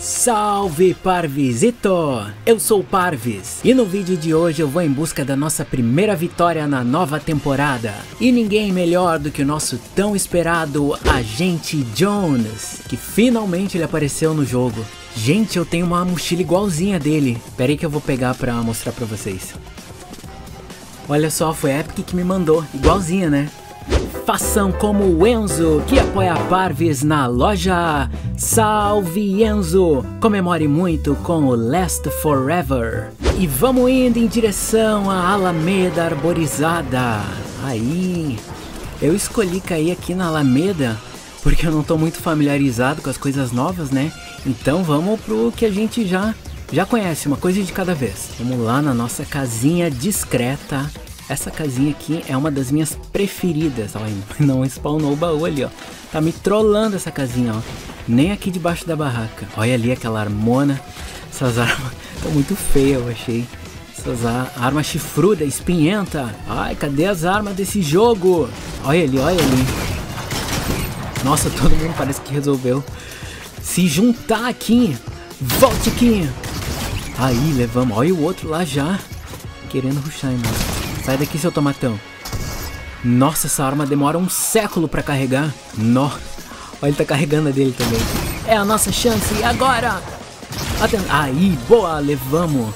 Salve Parvisito! Eu sou o Parvis e no vídeo de hoje eu vou em busca da nossa primeira vitória na nova temporada. E ninguém melhor do que o nosso tão esperado Agente Jones, que finalmente ele apareceu no jogo. Gente, eu tenho uma mochila igualzinha dele. Pera aí que eu vou pegar pra mostrar pra vocês. Olha só, foi a Epic que me mandou, igualzinha, né? Façam como o Enzo, que apoia a Parvis na loja. Salve Enzo! Comemore muito com o Last Forever. E vamos indo em direção à Alameda Arborizada. Aí, eu escolhi cair aqui na Alameda porque eu não tô muito familiarizado com as coisas novas, né? Então vamos pro que a gente já conhece, uma coisa de cada vez. Vamos lá na nossa casinha discreta. Essa casinha aqui é uma das minhas preferidas. Olha, não spawnou o baú ali, ó. Tá me trollando essa casinha, ó. Nem aqui debaixo da barraca. Olha ali aquela armona. Essas armas estão muito feias, eu achei. Essas armas chifruda, espinhenta. Ai, cadê as armas desse jogo? Olha ali, olha ali. Nossa, todo mundo parece que resolveu se juntar aqui. Volte aqui. Aí, levamos. Olha o outro lá já querendo rushar, mano. Sai daqui, seu tomatão. Nossa, essa arma demora um século pra carregar. Nossa. Olha, ele tá carregando a dele também. É a nossa chance. E agora? Aí, boa, levamos.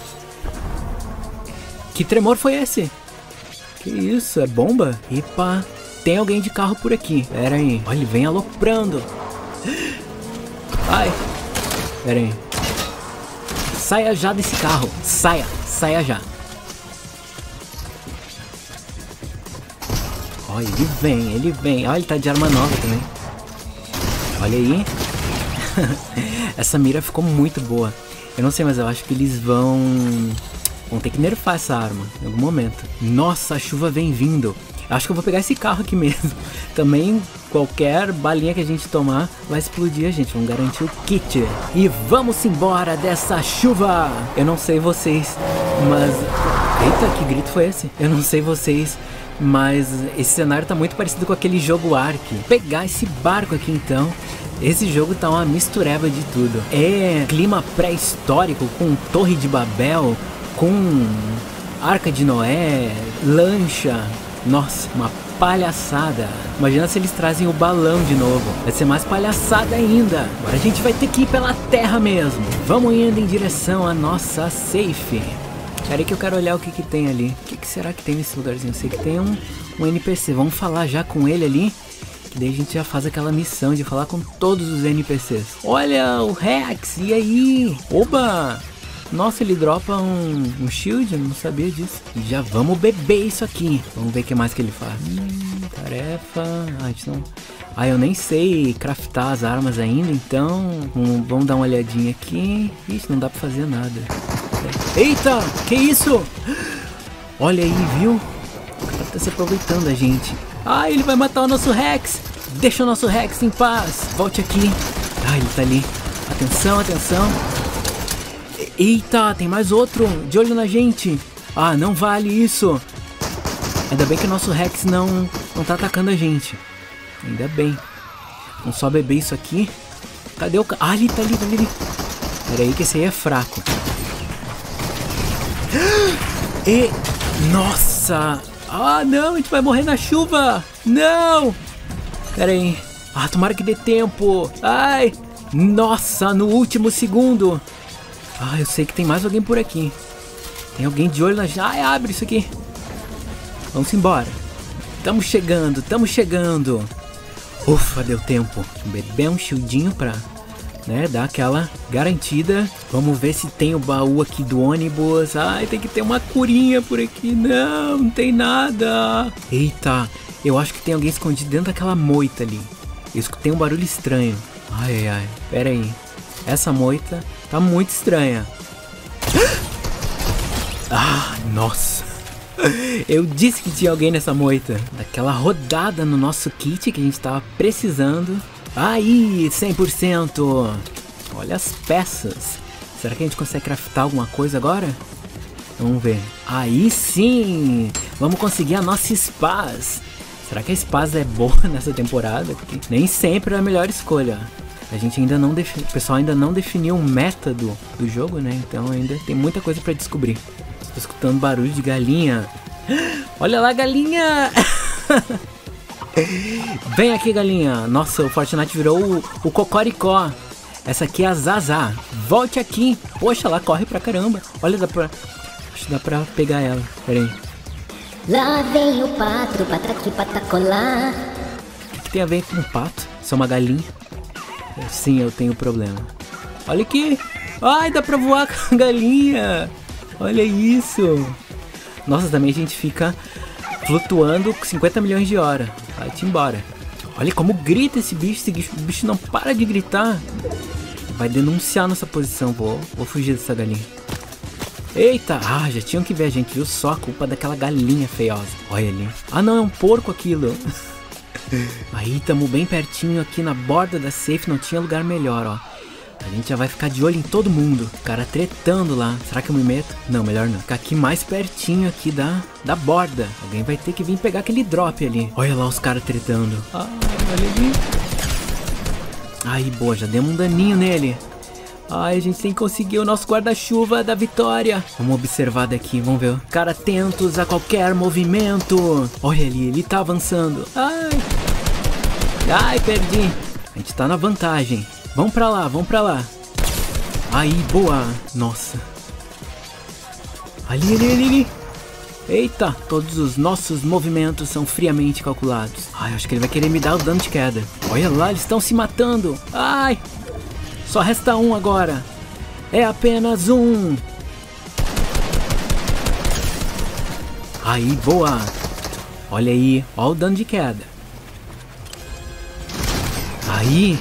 Que tremor foi esse? Que isso, é bomba? Epa, tem alguém de carro por aqui. Pera aí. Olha, ele vem aloprando. Ai. Pera aí. Saia já desse carro. Saia já. Olha, ele vem. Olha, ele tá de arma nova também. Olha aí. Essa mira ficou muito boa. Eu não sei, mas eu acho que eles vão ter que nerfar essa arma em algum momento. Nossa, a chuva vem vindo. Acho que eu vou pegar esse carro aqui mesmo. Também qualquer balinha que a gente tomar vai explodir a gente. Vamos garantir o kit. E vamos embora dessa chuva. Eu não sei vocês, mas... Eita, que grito foi esse? Eu não sei vocês, mas esse cenário tá muito parecido com aquele jogo Ark. Pegar esse barco aqui então. Esse jogo tá uma mistureba de tudo. É clima pré-histórico com Torre de Babel, com Arca de Noé, lancha. Nossa, uma palhaçada. Imagina se eles trazem o balão de novo. Vai ser mais palhaçada ainda. Agora a gente vai ter que ir pela terra mesmo. Vamos indo em direção à nossa safe. Pera aí que eu quero olhar o que tem ali. O que será que tem nesse lugarzinho? Eu sei que tem um NPC. Vamos falar já com ele ali. Que daí a gente já faz aquela missão de falar com todos os NPCs. Olha o Rex, e aí? Oba! Nossa, ele dropa um shield, eu não sabia disso. E já vamos beber isso aqui. Vamos ver o que mais que ele faz. Tarefa... a gente não... eu nem sei craftar as armas ainda, então... vamos dar uma olhadinha aqui. Ixi, não dá pra fazer nada. Eita, que isso? Olha aí, viu? O cara tá se aproveitando da gente. Ele vai matar o nosso Rex. Deixa o nosso Rex em paz. Volte aqui. Ele tá ali. Atenção, atenção. Eita, tem mais outro. De olho na gente. Não vale isso. Ainda bem que o nosso Rex não tá atacando a gente. Ainda bem. Vamos só beber isso aqui. Cadê o cara? Ali, tá ali. Pera aí que esse aí é fraco. Nossa. Não, a gente vai morrer na chuva. Não. Pera aí. Tomara que dê tempo. Nossa, no último segundo. Eu sei que tem mais alguém por aqui. Tem alguém de olho na... abre isso aqui. Vamos embora. Tamo chegando. Ufa, deu tempo. Beber um shieldinho pra... dar aquela garantida. Vamos ver se tem o baú aqui do ônibus. Tem que ter uma curinha por aqui. Não tem nada. Eita, eu acho que tem alguém escondido dentro daquela moita ali. Eu escutei um barulho estranho. Pera aí. Essa moita tá muito estranha. Nossa. Eu disse que tinha alguém nessa moita. Daquela rodada no nosso kit que a gente tava precisando. Aí, 100%. Olha as peças. Será que a gente consegue craftar alguma coisa agora? Vamos ver. Aí sim. Vamos conseguir a nossa Spaz. Será que a Spaz é boa nessa temporada? Porque nem sempre é a melhor escolha. A gente ainda não o pessoal ainda não definiu o método do jogo, né? Então ainda tem muita coisa pra descobrir. Estou escutando barulho de galinha. Olha lá, galinha! Vem aqui, galinha. Nossa, o Fortnite virou o Cocoricó. Essa aqui é a Zaza. Volte aqui. Poxa, ela corre pra caramba. Olha, acho que dá pra pegar ela. Pera aí. Lá vem o pato, patraqui, patacolá. O que tem a ver com o pato? Isso é uma galinha? Sim, eu tenho problema. Olha aqui. Ai, dá pra voar com a galinha. Olha isso. Nossa, também a gente fica flutuando com 50 milhões de horas. Vai-te embora. Olha como grita esse bicho. Esse bicho não para de gritar. Vai denunciar nossa posição. Vou fugir dessa galinha. Eita. Ah, já tinham que ver a gente. Viu só a culpa daquela galinha feiosa. Olha ali. Ah, não. É um porco aquilo. Aí, tamo bem pertinho aqui na borda da safe. Não tinha lugar melhor, ó. A gente já vai ficar de olho em todo mundo. O cara tretando lá. Será que eu me meto? Não, melhor não. Ficar aqui mais pertinho aqui da borda. Alguém vai ter que vir pegar aquele drop ali. Olha lá os caras tretando. Ah, olha ali. Aí, boa. Já demos um daninho nele. Ai, a gente tem que conseguir o nosso guarda-chuva da vitória. Vamos observar daqui, vamos ver. Cara, atentos a qualquer movimento. Olha ali, ele tá avançando. Ai, perdi. A gente tá na vantagem. Vamos pra lá, vamos pra lá. Aí, boa. Nossa. Ali. Eita, todos os nossos movimentos são friamente calculados. Ai, acho que ele vai querer me dar o dano de queda. Olha lá, eles estão se matando. Ai. Só resta um agora. É apenas um. Aí, boa. Olha aí, olha o dano de queda. Aí.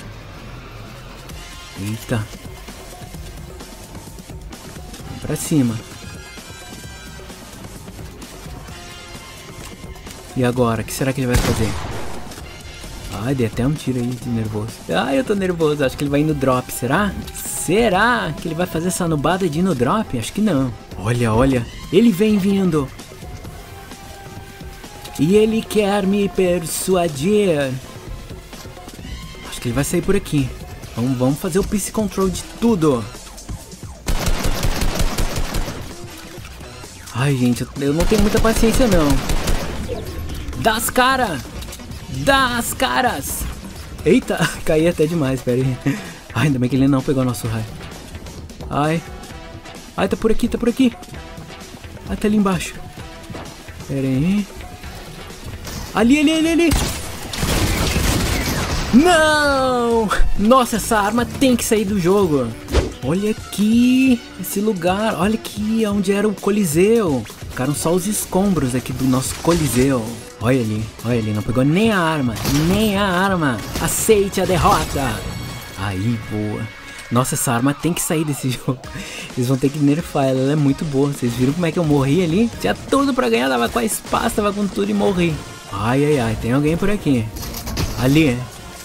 Eita. Vamos pra cima. E agora, o que será que ele vai fazer? Ai, dei até um tiro aí de nervoso. Ai, eu tô nervoso. Acho que ele vai ir no drop, será? Será que ele vai fazer essa nubada de ir no drop? Acho que não. Olha. Ele vem vindo. E ele quer me persuadir. Acho que ele vai sair por aqui. Vamos fazer o PC control de tudo. Ai, gente, eu não tenho muita paciência, não. Das caras! Eita, caí até demais, pera aí. Ai, ainda bem que ele não pegou nosso raio. Ai, tá por aqui. Ai, tá ali embaixo. Pera aí. Ali. Não! Nossa, essa arma tem que sair do jogo. Olha aqui, esse lugar. Olha aqui, onde era o Coliseu. Ficaram só os escombros aqui do nosso Coliseu. Olha ali, não pegou nem a arma. Aceite a derrota. Aí, boa. Nossa, essa arma tem que sair desse jogo. Eles vão ter que nerfar ela é muito boa. Vocês viram como é que eu morri ali? Tinha tudo pra ganhar, tava com a espada, tava com tudo e morri. Ai, tem alguém por aqui. Ali.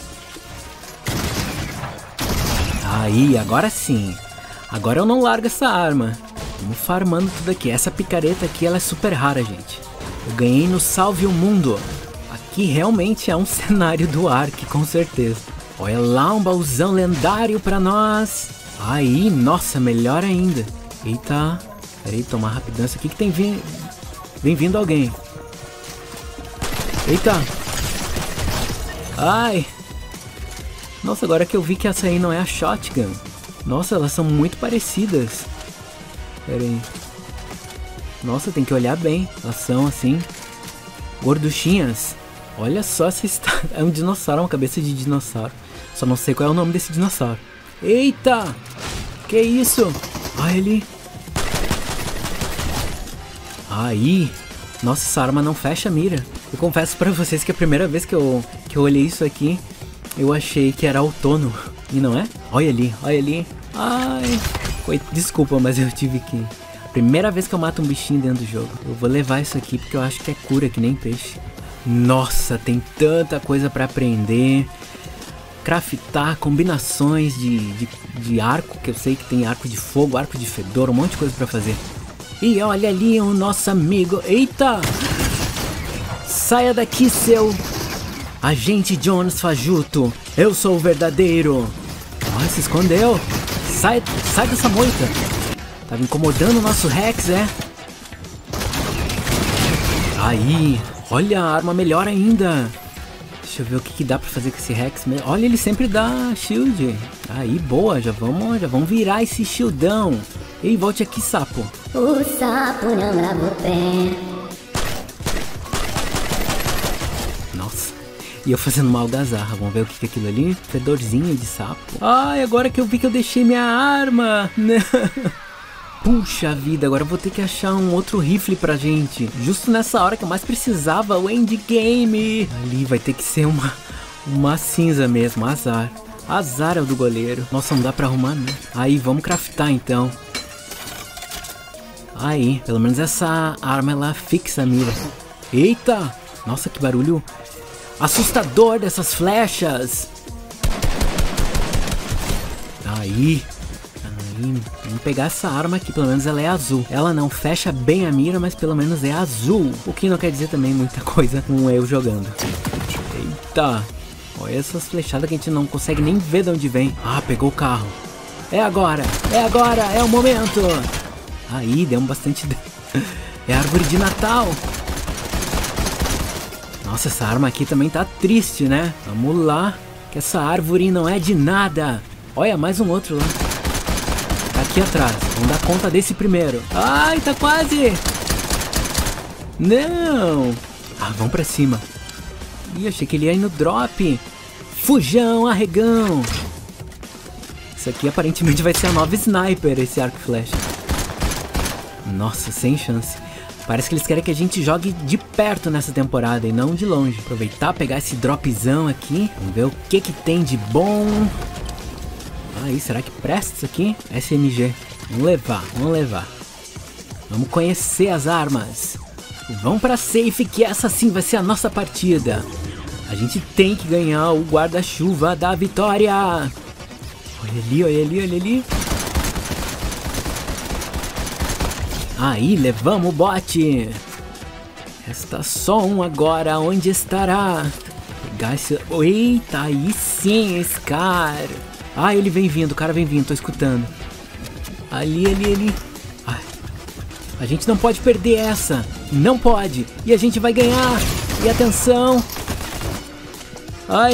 Aí, agora sim. Agora eu não largo essa arma. Vamos farmando tudo aqui. Essa picareta aqui, ela é super rara, gente. Eu ganhei no Salve o Mundo. Aqui realmente é um cenário do Ark, com certeza. Olha lá, um baúzão lendário pra nós. Aí, nossa, melhor ainda. Eita. Peraí, tomar rapidância aqui que tem vem vindo alguém. Eita. Ai. Nossa, agora que eu vi que essa aí não é a shotgun. Nossa, elas são muito parecidas. Pera aí. Nossa, tem que olhar bem. Elas são assim, gorduchinhas. Olha só essa estátua. É um dinossauro, uma cabeça de dinossauro. Só não sei qual é o nome desse dinossauro. Eita! Que isso? Olha ali. Aí. Nossa, essa arma não fecha a mira. Eu confesso pra vocês que a primeira vez que eu olhei isso aqui, eu achei que era outono. E não é? Olha ali. Ai. Desculpa, mas eu tive que... Primeira vez que eu mato um bichinho dentro do jogo. Eu vou levar isso aqui porque eu acho que é cura, que nem peixe. Nossa, tem tanta coisa pra aprender. Craftar, combinações de arco, que eu sei que tem arco de fogo, arco de fedor, um monte de coisa pra fazer. E olha ali o nosso amigo. Eita! Saia daqui, seu Agente Jones Fajuto, eu sou o verdadeiro. Ó, se escondeu. Sai dessa moita. Tava incomodando o nosso Rex, é? Aí, olha, a arma melhor ainda. Deixa eu ver o que dá pra fazer com esse Rex. Olha, ele sempre dá shield. Aí, boa, já vamos virar esse shieldão. Ei, volte aqui, sapo. O sapo não lava o pé. Nossa, e eu fazendo uma algazarra. Vamos ver o que é aquilo ali. Fedorzinho de sapo. Ai, agora que eu vi que eu deixei minha arma. Puxa vida, agora eu vou ter que achar um outro rifle pra gente. Justo nessa hora que eu mais precisava, o endgame. Ali vai ter que ser uma cinza mesmo, azar. Azar é o do goleiro. Nossa, não dá pra arrumar, né? Aí, vamos craftar então. Aí, pelo menos essa arma ela fixa a mira. Eita! Nossa, que barulho assustador dessas flechas. Aí, vamos pegar essa arma aqui, pelo menos ela é azul. Ela não fecha bem a mira, mas pelo menos é azul. O que não quer dizer também muita coisa com eu jogando. Eita! Olha essas flechadas que a gente não consegue nem ver de onde vem. Ah, pegou o carro. É agora, é o momento. Aí, deu bastante... É árvore de Natal. Nossa, essa arma aqui também tá triste, né? Vamos lá, que essa árvore não é de nada. Olha, mais um outro lá. Tá aqui atrás, vamos dar conta desse primeiro. Ai, tá quase. Não. Ah, vamos pra cima. Ih, achei que ele ia ir no drop. Fujão, arregão. Isso aqui aparentemente vai ser a nova sniper, esse arco e flecha. Nossa, sem chance. Parece que eles querem que a gente jogue de perto nessa temporada e não de longe. Aproveitar, pegar esse dropzão aqui. Vamos ver o que tem de bom. Aí, será que presta isso aqui? SMG. Vamos levar. Vamos conhecer as armas. Vamos pra safe, que essa sim vai ser a nossa partida. A gente tem que ganhar o guarda-chuva da vitória. Olha ali. Aí, levamos o bote. Resta só um agora. Onde estará? Pegar esse... Eita, aí sim, Scar. Ah, ele vem vindo, o cara vem vindo, tô escutando. Ali. Ai, a gente não pode perder essa. Não pode. E a gente vai ganhar. E atenção. Ai.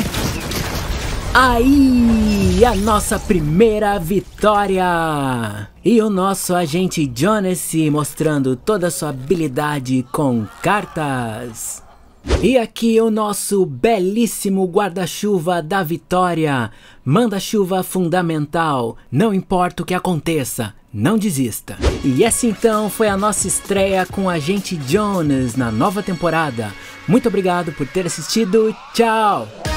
Aí, a nossa primeira vitória! E o nosso agente Jones mostrando toda a sua habilidade com cartas. E aqui o nosso belíssimo guarda-chuva da vitória. Manda-chuva fundamental, não importa o que aconteça, não desista. E essa então foi a nossa estreia com o agente Jones na nova temporada. Muito obrigado por ter assistido, tchau!